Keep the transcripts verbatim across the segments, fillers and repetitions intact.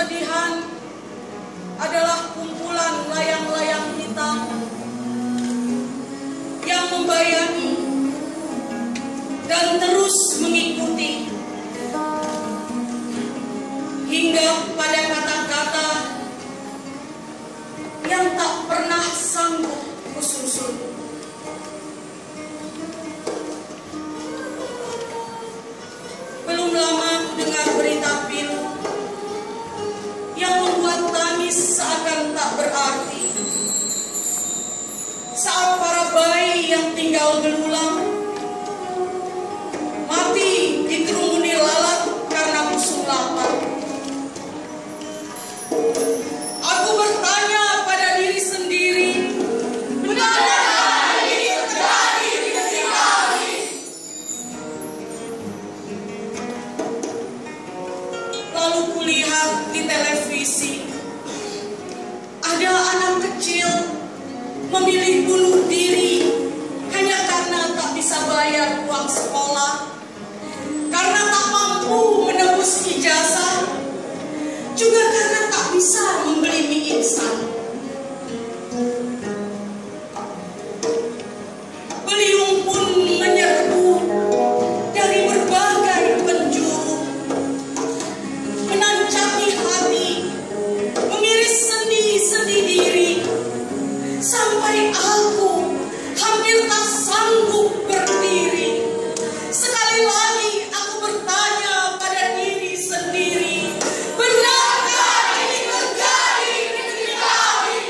kesedihan adalah kumpulan layang-layang hitam yang membayangi dan terus mengikuti hingga pada kata-kata yang tak pernah sanggup kususun. Belum lama dengar berita pilu yang membuat tangis seakan tak berarti. Saat para bayi yang tinggal berulang mati dikerumuni lalat karena busung lapar. Aku bertanya pada diri sendiri, benarkah ini terjadi di negeri kami? Lalu kulihat di televisi, ada anak kecil memilih bunuh diri hanya karena tak bisa bayar uang sekolah, karena tak mampu menebus ijazah, juga karena tak bisa membeli mie instan. Beliung pun menyerbu dari berbagai penjuru, menancapkan hati, mengiris sendi-sendi diri, sampai aku hampir tak sanggup berdiri. Sekali lagi aku bertanya pada diri sendiri, benarkah ini terjadi di negeri kami?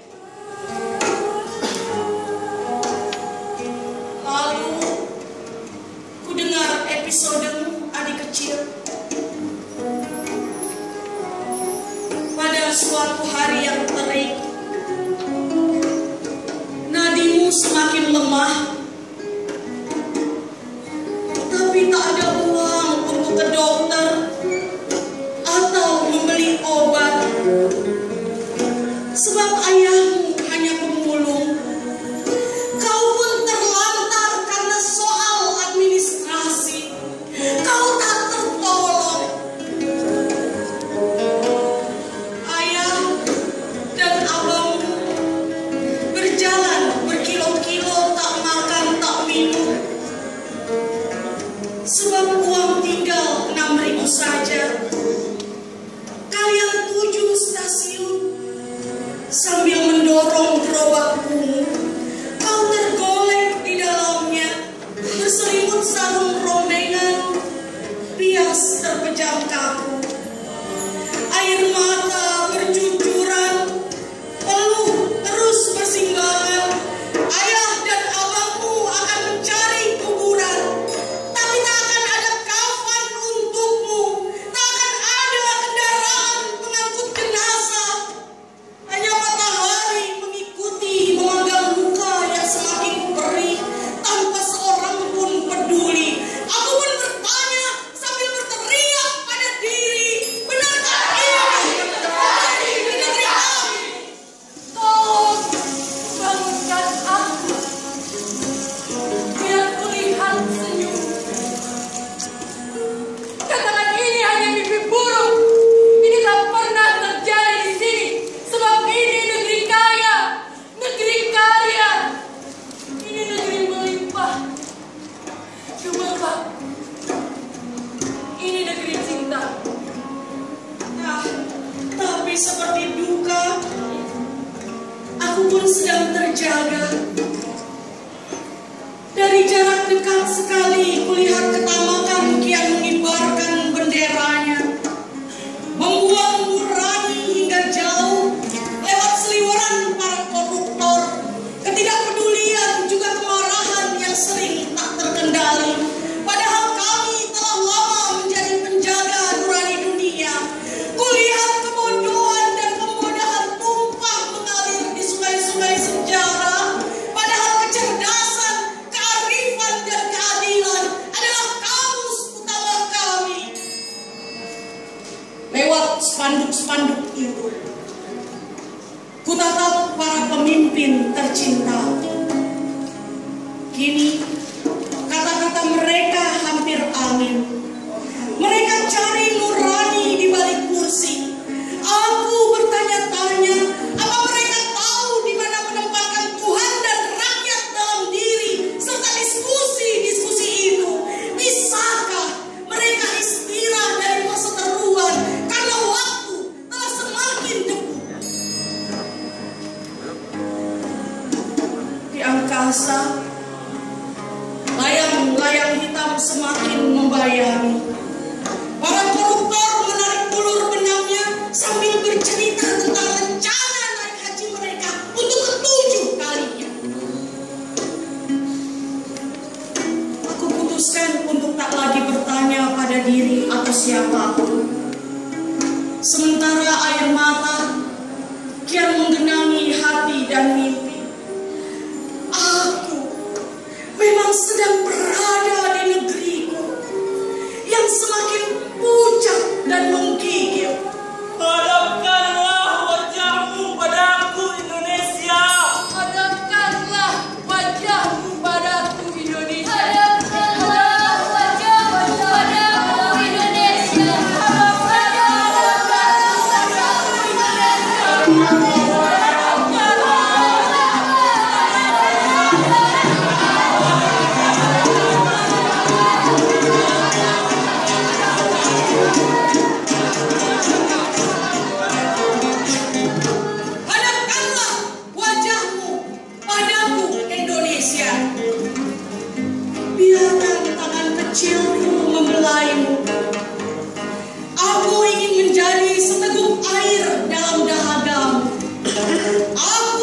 Lalu ku dengar episodemu, adik kecil. Pada suatu hari yang terik, nadimu semakin lemah, tapi tak ada uang untuk ke dokter atau membeli obat, sebab ayahmu hanya pemulung. Kau pun terlantar karena soal administrasi. Kau tak tertolong. Ayah dan abangmu berjalan berkilo-kilo, tak makan, tak minum, sebab uang tinggal enam ribu saja. Kalian tujuh stasiun sambil mendorong gerobak kumuh. Kau tergolek di dalamnya, berselimut sarung rombengan, bias terpejam kaku. Air mata bercucuran, peluh terus bersimbangan. Ayah dan abangmu akan mencari kuburan, tapi tak akan ada kafan untukmu, tak akan ada kendaraan pengangkut jenazah. Hanya matahari mengikuti memanggang luka yang semakin perih, tanpa seorang pun peduli. Aku pun bertanya sambil berteriak pada diri, benarkah ini terjadi di negeri kami? Tolong bangunkan aku, biar kulihat senyum. Katakan ini hanya mimpi buruk. Ini tak pernah terjadi di sini, sebab ini negeri kaya, negeri karya, ini negeri melimpah. Coba, ini negeri cinta. Nah, tapi seperti duka, aku pun sedang terjaga. Dari jarak dekat sekali kulihat ketamakan kian mengibarkan benderanya, membuang nurani hingga jauh lewat seliweran para koruptor, ketidakpedulian juga kemarahan yang sering tak terkendali. Padahal kami telah lama menjadi penjaga nurani dunia. Kulihat kebodohan dan pembodohan tumpah mengalir di sungai-sungai sejarah. Padahal kecerdasan, kearifan, dan keadilan adalah kamus utama kami. Lewat spanduk-spanduk itu, ku tatap para pemimpin tercinta. Kini kata-kata mereka hampir angin. Mereka cari nurani di balik kursi. sambil bercerita tentang rencana naik haji mereka untuk ketujuh kalinya. Aku putuskan untuk tak lagi bertanya pada diri atau siapapun. Sementara air mata kian menggenangi hati dan mimpi. Aku memang sedang berada di negeriku yang semakin pucat dan menggigil. Hadapkanlah wajahmu padaku, Indonesia. Hadapkanlah wajahmu padaku, Indonesia. Hadapkanlah wajahmu padaku, Indonesia. Hadapkanlah wajahmu padaku, Indonesia. Biarkan tangan kecilku membelaimu. Aku ingin menjadi seteguk air dalam dahagamu. Aku